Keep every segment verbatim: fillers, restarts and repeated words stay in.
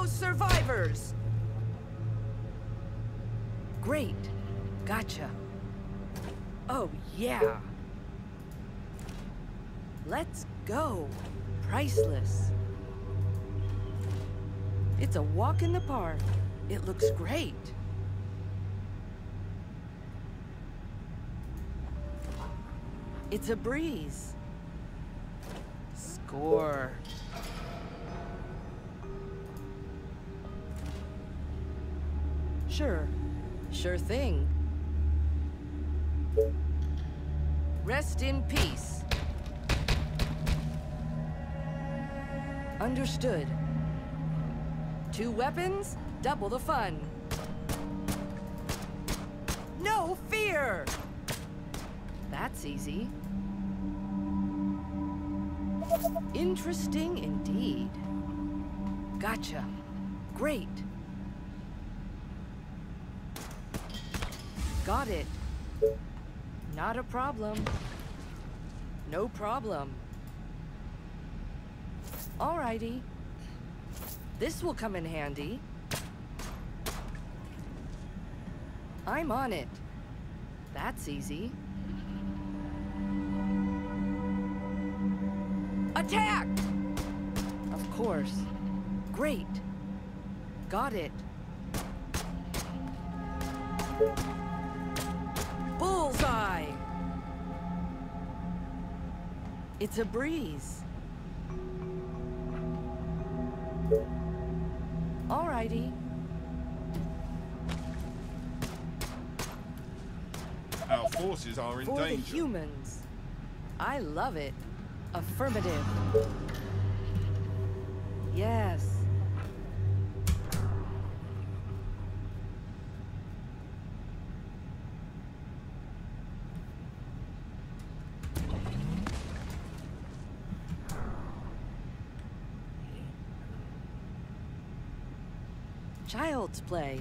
no survivors! Great. Gotcha. Oh, yeah. Let's go. Priceless. It's a walk in the park. It looks great. It's a breeze. Score. Sure. Sure thing. Rest in peace. Understood. Two weapons, double the fun. No fear! That's easy. Interesting indeed. Gotcha. Great. Got it. Not a problem. No problem. Alrighty. This will come in handy. I'm on it. That's easy. Attack! Of course. Great. Got it. Bullseye! It's a breeze. Alrighty. Our forces are in For danger. the humans. I love it. Affirmative. Yes. Child's play.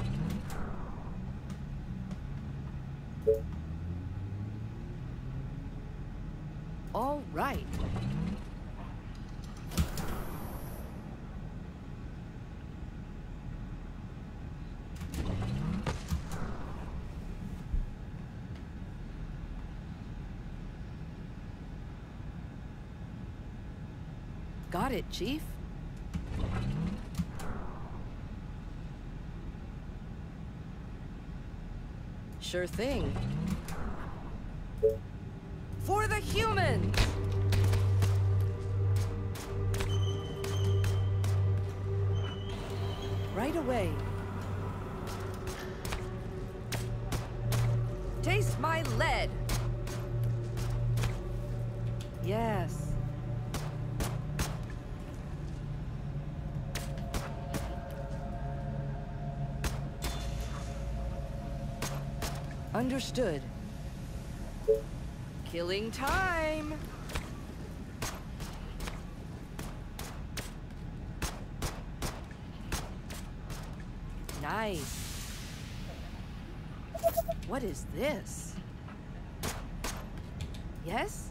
All right. Got it, Chief. Sure thing. For the humans! Right away. Taste my lead! Yes. Understood. Killing time! Nice. What is this? Yes?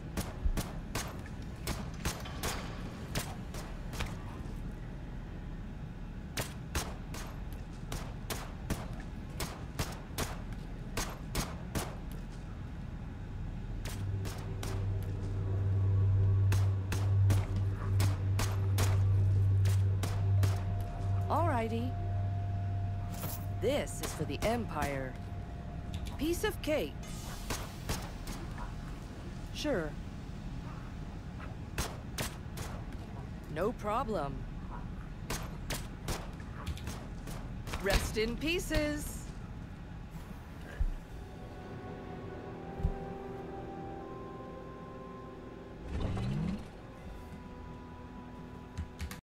Alrighty. This is for the Empire. Piece of cake. Sure. No problem. Rest in pieces.